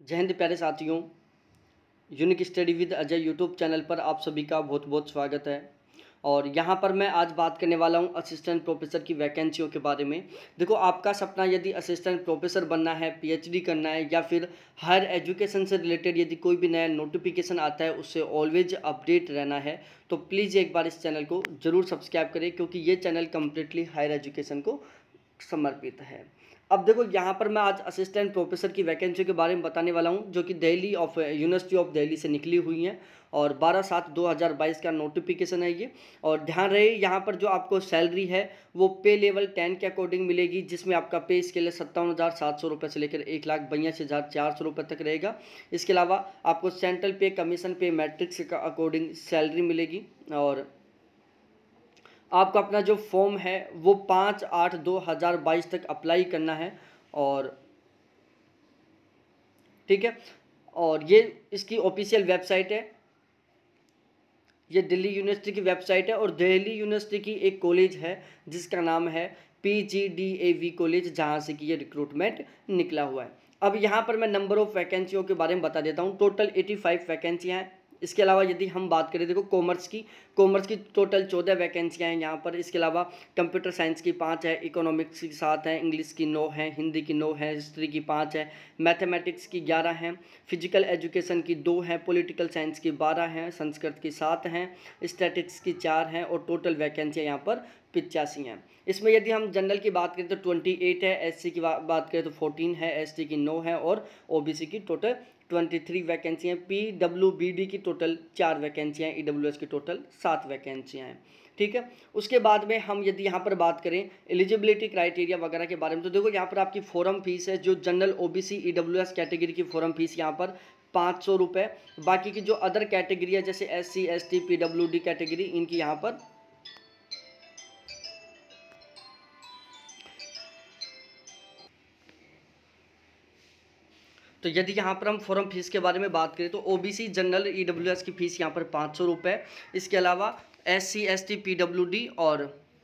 जय हिंद प्यारे साथियों, unique study with Ajay YouTube channel पर आप सभी का बहुत बहुत स्वागत है। और यहाँ पर मैं आज बात करने वाला हूँ असिस्टेंट प्रोफेसर की वैकेंसियों के बारे में। देखो, आपका सपना यदि असिस्टेंट प्रोफेसर बनना है, पीएचडी करना है या फिर हायर एजुकेशन से रिलेटेड यदि कोई भी नया नोटिफिकेशन आता है उससे ऑलवेज अपडेट रहना है, तो प्लीज़ एक बार इस चैनल को ज़रूर सब्सक्राइब करें, क्योंकि ये चैनल कम्प्लीटली हायर एजुकेशन को समर्पित है। अब देखो, यहाँ पर मैं आज असिस्टेंट प्रोफेसर की वैकेंसी के बारे में बताने वाला हूँ, जो कि दिल्ली यूनिवर्सिटी ऑफ दिल्ली से निकली हुई हैं और 12/7/2022 का नोटिफिकेशन है ये। और ध्यान रहे, यहाँ पर जो आपको सैलरी है वो पे लेवल 10 के अकॉर्डिंग मिलेगी, जिसमें आपका पे स्केल है 57,700 रुपये से लेकर 1,82,400 रुपये तक रहेगा। इसके अलावा आपको सेंट्रल पे, कमीशन पे, मैट्रिक्स का अकॉर्डिंग सैलरी मिलेगी। और आपको अपना जो फॉर्म है वो 5/8/2022 तक अप्लाई करना है। और ठीक है, और ये इसकी ऑफिशियल वेबसाइट है, ये दिल्ली यूनिवर्सिटी की वेबसाइट है। और दिल्ली यूनिवर्सिटी की एक कॉलेज है जिसका नाम है PGDAV कॉलेज, जहाँ से कि ये रिक्रूटमेंट निकला हुआ है। अब यहाँ पर मैं नंबर ऑफ़ वैकेंसियों के बारे में बता देता हूँ। टोटल 85 वैकेंसियाँ हैं। इसके अलावा यदि हम बात करें, देखो, कॉमर्स की टोटल 14 वैकेंसियाँ हैं यहाँ पर। इसके अलावा कंप्यूटर साइंस की 5 है, इकोनॉमिक्स की 7 है, इंग्लिश की 9 है, हिंदी की 9 है, हिस्ट्री की 5 है, मैथमेटिक्स की 11 हैं, फिजिकल एजुकेशन की 2 हैं, पॉलिटिकल साइंस की 12 हैं, संस्कृत की 7 हैं, स्टैटिक्स की 4 हैं और टोटल वैकेंसियाँ यहाँ पर 85 हैं। इसमें यदि हम जनरल की बात करें तो 28 है, SC की बात करें तो 14 है, ST की 9 है और OBC की टोटल 23 वैकेंसी हैं। PWBD की टोटल 4 वैकेंसियाँ हैं, EWS की टोटल 7 वैकेंसियाँ हैं। ठीक है, उसके बाद में हम यदि यहाँ पर बात करें एलिजिबिलिटी क्राइटेरिया वगैरह के बारे में, तो देखो, यहाँ पर आपकी फॉर्म फीस है, जो जनरल OBC EWS कैटेगरी की फॉर्म फीस यहाँ पर 500 रुपये। बाकी की जो अदर कैटेगरी है जैसे SC ST PWD कैटेगरी, इनकी यहाँ पर तो यदि यहाँ पर हम फॉर्म फीस के बारे में बात करें तो OBC जनरल EWS की फ़ीस यहाँ पर 500 रुपये। इसके अलावा SC ST PWD और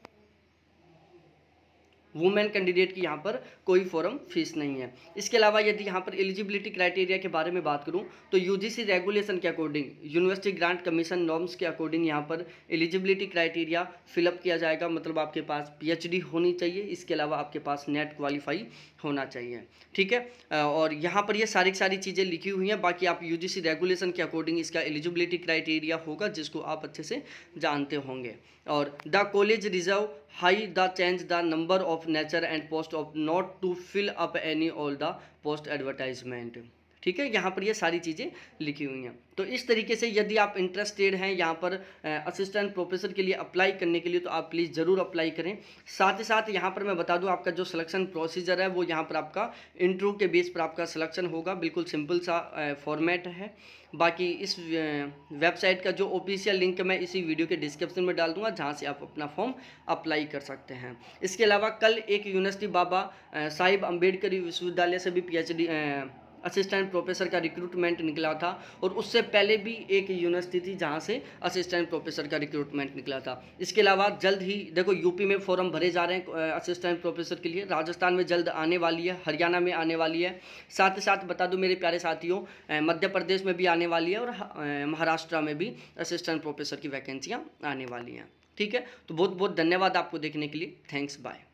वुमेन कैंडिडेट की यहाँ पर कोई फॉर्म फीस नहीं है। इसके अलावा यदि यहाँ पर एलिजिबिलिटी क्राइटेरिया के बारे में बात करूँ तो UGC रेगुलेशन के according, university grant commission norms के अकॉर्डिंग यहाँ पर एलिजिबिलिटी क्राइटेरिया फिलअप किया जाएगा। मतलब आपके पास PhD होनी चाहिए, इसके अलावा आपके पास नेट क्वालिफाई होना चाहिए। ठीक है, और यहाँ पर ये सारी चीज़ें लिखी हुई हैं। बाकी आप UGC रेगुलेशन के अकॉर्डिंग इसका एलिजिबिलिटी क्राइटेरिया होगा, जिसको आप अच्छे से जानते होंगे। और the college reserve high the change the number of nature and post of not to fill up any all the post advertisement. ठीक है, यहाँ पर ये सारी चीज़ें लिखी हुई हैं। तो इस तरीके से यदि आप इंटरेस्टेड हैं यहाँ पर असिस्टेंट प्रोफेसर के लिए अप्लाई करने के लिए, तो आप प्लीज़ ज़रूर अप्लाई करें। साथ ही साथ यहाँ पर मैं बता दूँ, आपका जो सिलेक्शन प्रोसीजर है वो यहाँ पर आपका इंटरव्यू के बेस पर आपका सिलेक्शन होगा। बिल्कुल सिंपल सा फॉर्मेट है। बाकी इस वेबसाइट का जो ऑफिशियल लिंक मैं इसी वीडियो के डिस्क्रिप्शन में डाल दूंगा, जहाँ से आप अपना फॉर्म अप्लाई कर सकते हैं। इसके अलावा कल एक यूनिवर्सिटी बाबा साहिब अम्बेडकर विश्वविद्यालय से भी PhD असिस्टेंट प्रोफेसर का रिक्रूटमेंट निकला था, और उससे पहले भी एक यूनिवर्सिटी थी जहाँ से असिस्टेंट प्रोफेसर का रिक्रूटमेंट निकला था। इसके अलावा जल्द ही देखो, यूपी में फॉर्म भरे जा रहे हैं असिस्टेंट प्रोफेसर के लिए, राजस्थान में जल्द आने वाली है, हरियाणा में आने वाली है। साथ ही साथ बता दूं मेरे प्यारे साथियों, मध्य प्रदेश में भी आने वाली है और महाराष्ट्र में भी असिस्टेंट प्रोफेसर की वैकेंसियाँ आने वाली हैं। ठीक है, तो बहुत बहुत धन्यवाद आपको देखने के लिए। Thanks, bye.